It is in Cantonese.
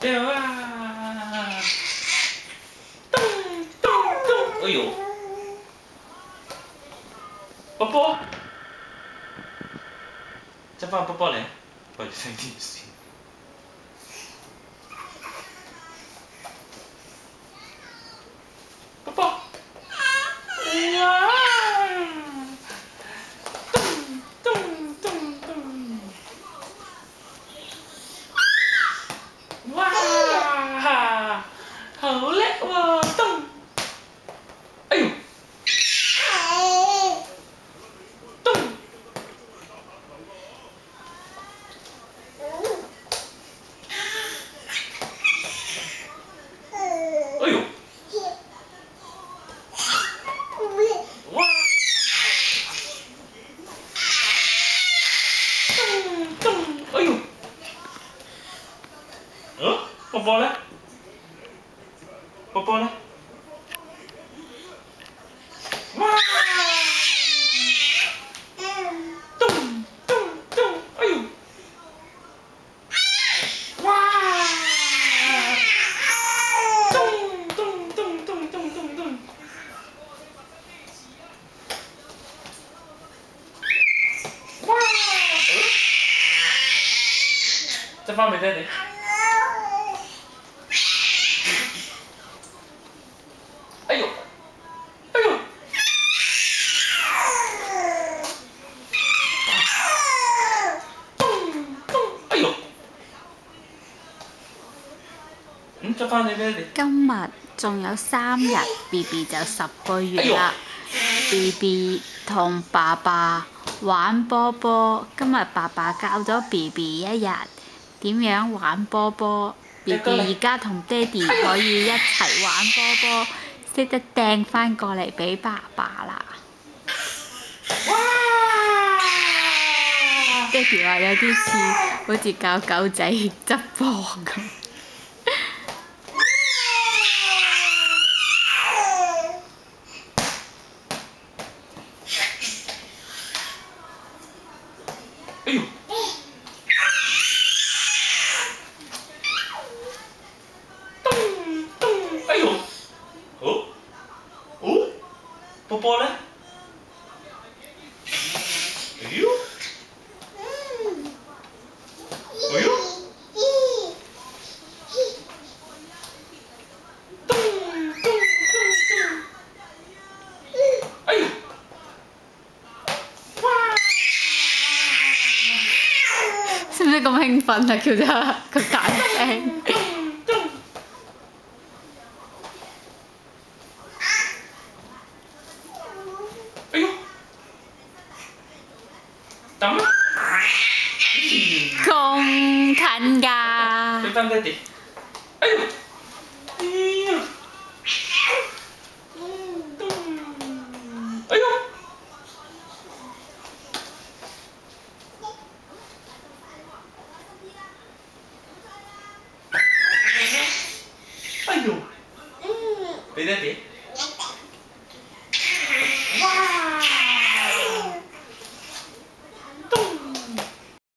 加油啊！咚咚咚！哎呦，波波，再放波波来，不好意思，电视。波波，哇！咚咚咚咚！哇，好叻喎！咚！哎呦！咚！哎呦！哇！咚咚！哎呦！波波咧？波波咧？哇！咚咚咚！哎呦！哇！咚咚咚咚咚咚咚！哇！再放美再点。哎呦！哎呦！咚咚！哎呦！再放你咩嚟？ 今日仲有3日 ，BB 就10個月啦。BB 同爸爸玩波波，今日爸爸教咗 BB 一日點樣玩波波。BB 而家同爹哋可以一齊玩波波，識得掟翻過嚟俾爸爸啦。爹哋話有啲似好似教狗仔執波咁。 哎呦！咚咚！哎呦！哦哦，波波咧？哎呦！哎呦！咚咚咚咚！哎呦！哇！ 使唔使咁興奮啊？叫咗個大聲。 哎呦！等啊！ 咁近㗎。 俾翻爹哋。哎呦！哎呦！哎呦！哎呦！俾爹哋。